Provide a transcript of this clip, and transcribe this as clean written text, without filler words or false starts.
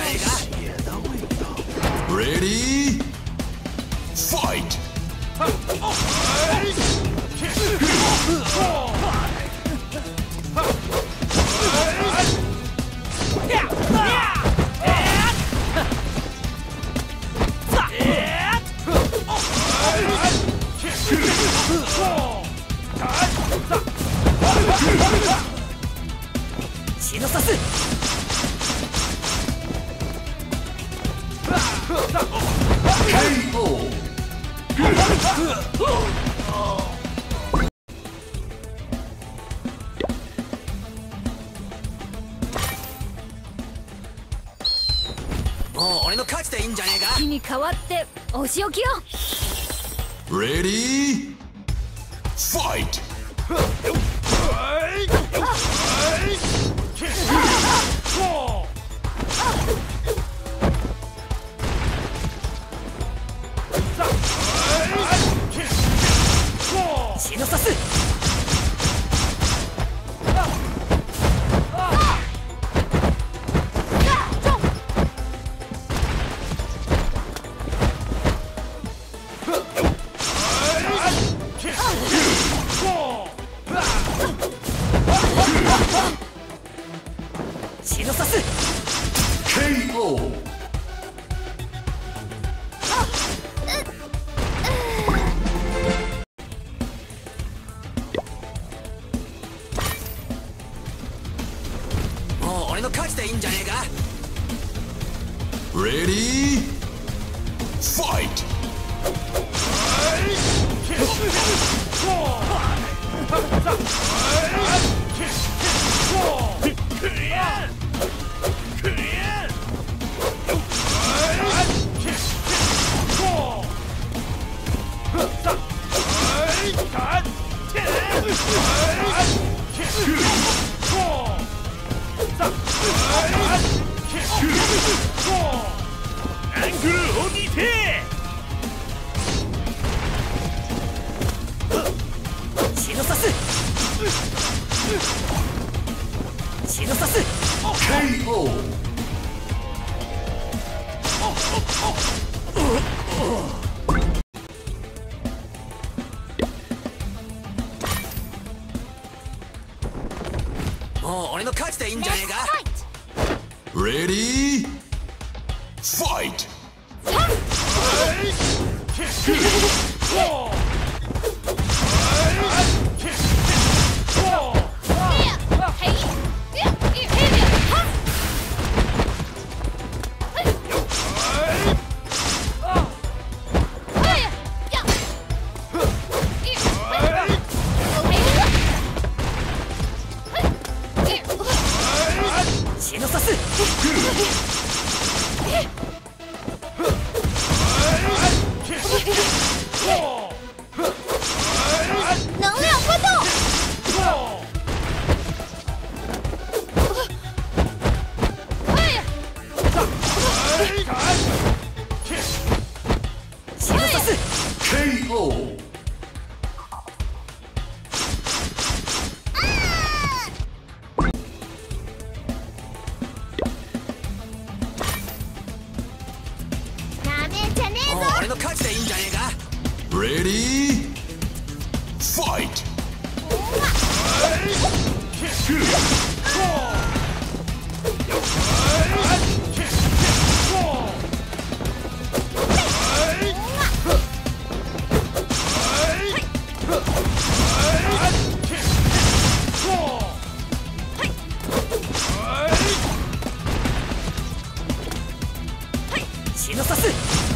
ゃねえか。 Ready? Fight! KO。もう俺の勝ちでいいんじゃねえか。 木に代わってお仕置きよ。 Ready? Fight! 血のさす。血のさす。 KO! もう俺の勝ちでいいんじゃねえか。 Ready? Fight! アングルを見て。 血のさす。血のさす。 KO! もう俺の勝ちでいいんじゃねえか。 Ready? Fight! 血のさす。 能量波动。 血のさす。 KO! なめんじゃねえぞ。 もう俺の勝ちでいいんじゃねえか。 Ready? Fight! 血のさす。